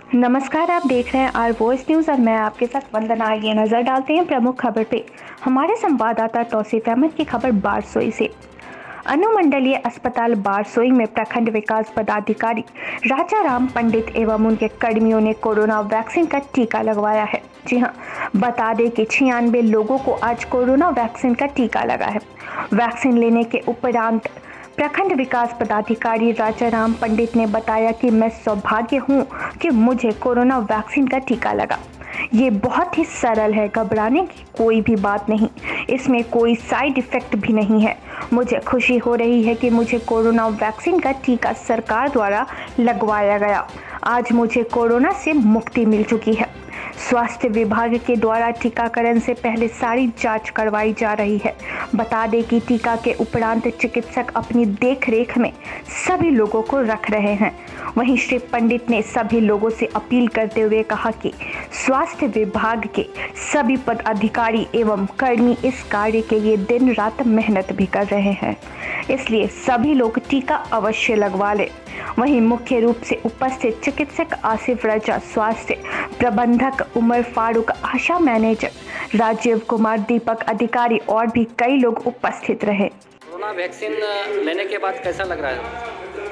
नमस्कार, आप देख रहे हैं आर वॉइस न्यूज़ और मैं आपके साथ वंदना। आइए नजर डालते हैं प्रमुख खबर पे। हमारे संवाददाता तौसीफ अहमद की खबर बारसोई से। अनुमंडलीय अस्पताल बारसोई में प्रखंड विकास पदाधिकारी राजा राम पंडित एवं उनके कर्मियों ने कोरोना वैक्सीन का टीका लगवाया है। जी हां, बता दें कि 96 लोगों को आज कोरोना वैक्सीन का टीका लगा है। वैक्सीन लेने के उपरांत प्रखंड विकास पदाधिकारी राजा राम पंडित ने बताया कि मैं सौभाग्य हूं कि मुझे कोरोना वैक्सीन का टीका लगा। ये बहुत ही सरल है, घबराने की कोई भी बात नहीं, इसमें कोई साइड इफेक्ट भी नहीं है। मुझे खुशी हो रही है कि मुझे कोरोना वैक्सीन का टीका सरकार द्वारा लगवाया गया। आज मुझे कोरोना से मुक्ति मिल चुकी है। स्वास्थ्य विभाग के द्वारा टीकाकरण से पहले सारी जांच करवाई जा रही है। बता दें कि टीका के उपरांत चिकित्सक अपनी देखरेख में सभी लोगों को रख रहे हैं। वहीं श्री पंडित ने सभी लोगों से अपील करते हुए कहा कि स्वास्थ्य विभाग के सभी पदाधिकारी एवं कर्मी इस कार्य के लिए दिन रात मेहनत भी कर रहे हैं, इसलिए सभी लोग टीका अवश्य लगवा लें। वहीं मुख्य रूप से उपस्थित चिकित्सक आसिफ रजा, स्वास्थ्य प्रबंधक उमर फारूक, आशा मैनेजर राजीव कुमार, दीपक अधिकारी और भी कई लोग उपस्थित रहे। कोरोना वैक्सीन लेने के बाद कैसा लग रहा है?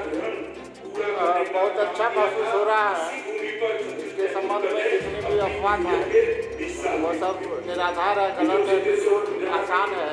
बहुत अच्छा महसूस हो रहा है। इसके संबंध में जितनी भी अफवाह है वो सब निराधार है, गलत है, बिल्कुल आसान है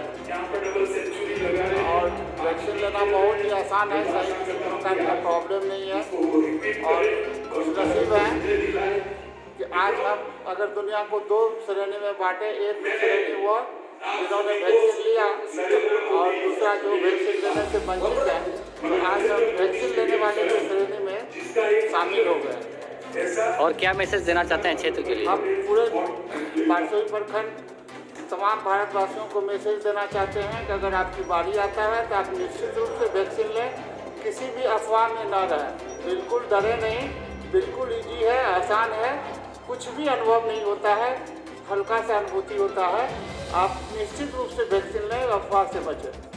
और वैक्सीन लेना बहुत ही आसान है। सही किसी प्रकार का प्रॉब्लम नहीं है और खुशनसीब है कि आज हम अगर दुनिया को दो श्रेणी में बांटे, एक श्रेणी वो जिन्होंने वैक्सीन लिया और दूसरा जो वैक्सीन लेने से वंचित है, तो आज हम वैक्सीन लेने वाले की श्रेणी में शामिल हो गए। और क्या मैसेज देना चाहते हैं क्षेत्र के लिए? हम पूरे बारसोई प्रखंड तमाम भारतवासियों को मैसेज देना चाहते हैं कि अगर आपकी बारी आता है तो आप निश्चित रूप से वैक्सीन लें, किसी भी अफवाह में न रहें, बिल्कुल डरे नहीं, बिल्कुल ईजी है, आसान है, कुछ भी अनुभव नहीं होता है, हल्का सा अनुभूति होता है। आप निश्चित रूप से वैक्सीन लें, अफवाह से बचें।